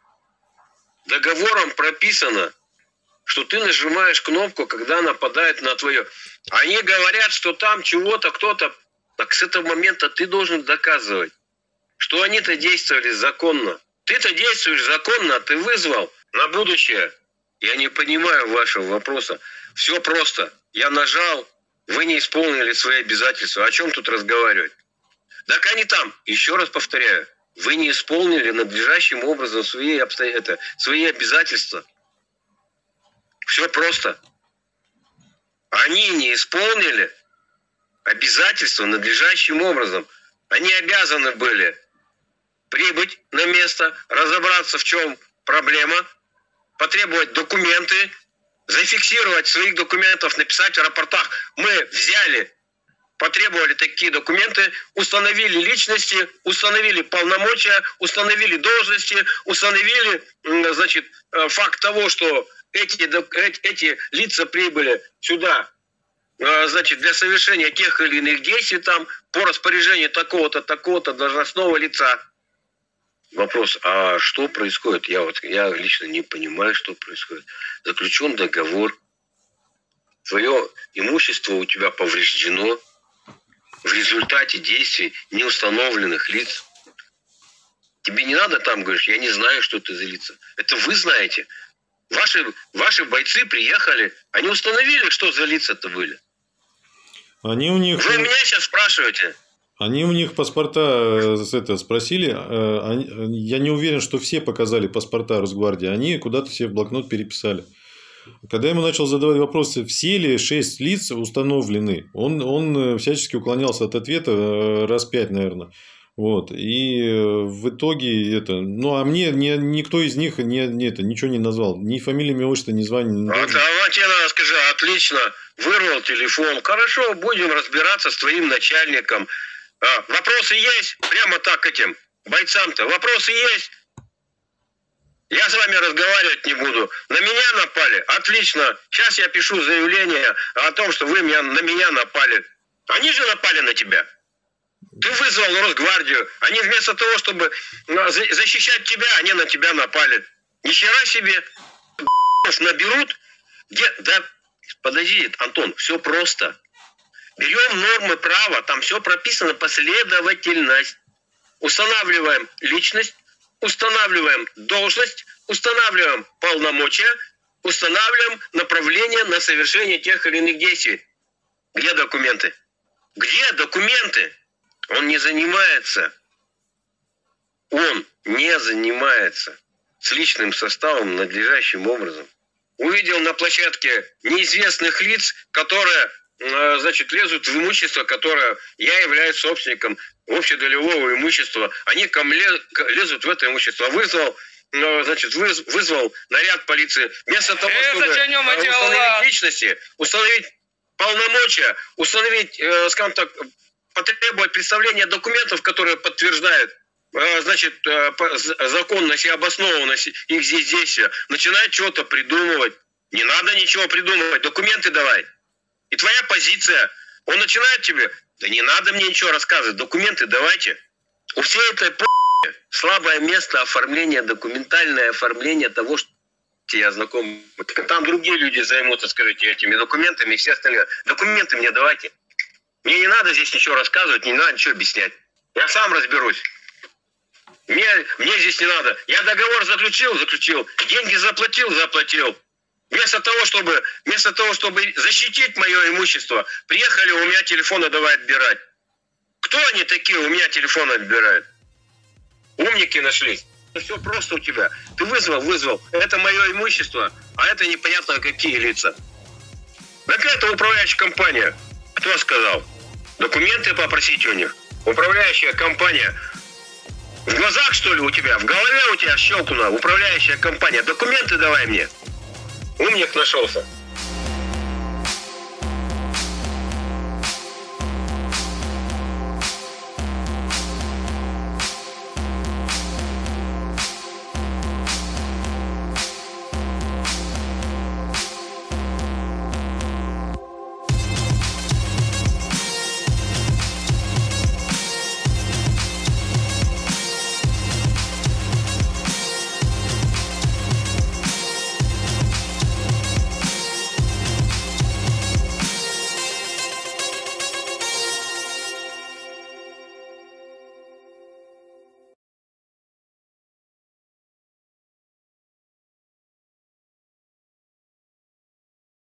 Договором прописано, что ты нажимаешь кнопку, когда нападает на твое. Они говорят, что там чего-то кто-то. Так с этого момента ты должен доказывать, что они-то действовали законно. Ты-то действуешь законно, а ты вызвал на будущее. Я не понимаю вашего вопроса. Все просто. Я нажал, вы не исполнили свои обязательства. О чем тут разговаривать? Так они там, еще раз повторяю, вы не исполнили надлежащим образом свои, обсто... это, свои обязательства. Все просто. Они не исполнили обязательства надлежащим образом. Они обязаны были прибыть на место, разобраться, в чем проблема, потребовать документы, зафиксировать своих документов, написать в рапортах. Мы взяли, потребовали такие документы, установили личности, установили полномочия, установили должности, установили, значит, факт того, что эти, эти лица прибыли сюда, значит, для совершения тех или иных действий там по распоряжению такого-то, такого-то должностного лица. Вопрос, а что происходит? Я вот я лично не понимаю, что происходит. Заключен договор, твое имущество у тебя повреждено в результате действий неустановленных лиц. Тебе не надо там, говоришь, я не знаю, что это за лица. Это вы знаете. Ваши, ваши бойцы приехали, они установили, что за лица-то были. Они у них... Вы меня сейчас спрашиваете. Они у них паспорта это, спросили. Я не уверен, что все показали паспорта Росгвардии. Они куда-то себе в блокнот переписали. Когда я ему начал задавать вопросы, все ли шесть лиц установлены, он, он всячески уклонялся от ответа раз пять, наверное. Вот. И в итоге это... Ну, а мне не, никто из них не, не, это, ничего не назвал. Ни фамилии, ни отчества, ни звания. А, а тебе надо скажи, отлично, вырвал телефон. Хорошо, будем разбираться с твоим начальником. А, вопросы есть? Прямо так этим бойцам-то. Вопросы есть? Я с вами разговаривать не буду. На меня напали? Отлично. Сейчас я пишу заявление о том, что вы меня, на меня напали. Они же напали на тебя. Ты вызвал Росгвардию. Они вместо того, чтобы защищать тебя, они на тебя напали. Ни хера себе. Наберут. Где? Да, подожди, Антон, все просто. Берем нормы права, там все прописано, последовательность. Устанавливаем личность, устанавливаем должность, устанавливаем полномочия, устанавливаем направление на совершение тех или иных действий. Где документы? Где документы? Он не занимается. Он не занимается с личным составом надлежащим образом. Увидел на площадке неизвестных лиц, которые, значит, лезут в имущество, которое я являюсь собственником общедолевого имущества. Они ко мне лезут в это имущество. Вызвал, значит, вызвал наряд полиции. Вместо того, чтобы установить личности, установить полномочия, установить, скажем так, потребовать представления документов, которые подтверждают, значит, законность и обоснованность их здесь действия, начинает что-то придумывать. Не надо ничего придумывать, документы давай. И твоя позиция, он начинает тебе, да не надо мне ничего рассказывать, документы давайте. У всей этой слабое место оформления, документальное оформление того, что я знаком. Там другие люди займутся, скажите, этими документами и все остальные. Документы мне давайте. Мне не надо здесь ничего рассказывать, не надо ничего объяснять. Я сам разберусь. Мне, мне здесь не надо. Я договор заключил, заключил. Деньги заплатил, заплатил. Вместо того, чтобы, вместо того, чтобы защитить мое имущество, приехали, у меня телефоны давай отбирать. Кто они такие, у меня телефоны отбирают? Умники нашлись. Все просто у тебя. Ты вызвал, вызвал. Это мое имущество, а это непонятно какие лица. Так это управляющая компания. Кто сказал? Документы попросить у них. Управляющая компания. В глазах, что ли, у тебя? В голове у тебя щелкнула управляющая компания. Документы давай мне. Умник нашелся.